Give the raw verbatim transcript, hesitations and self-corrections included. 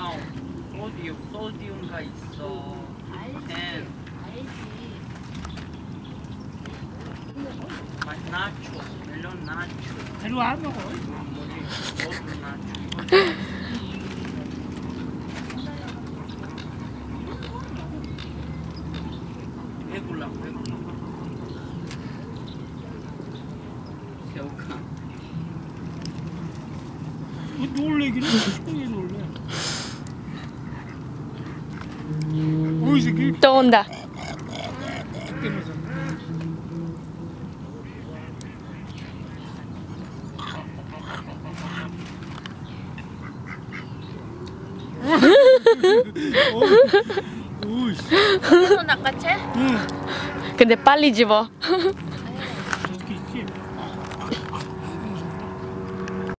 나 소디움, 소디움가 있어. 알지. 알지. 나초, 멜론 나초. 데려와 먹어. 뭐지? 로드 나초. 배불러, 배불러. 새우깡. 놀래기는 쉽게 놀래. 오, 이 새끼. 또 온다. 오이씨. 손 낚아채? 응. 근데 빨리 집어.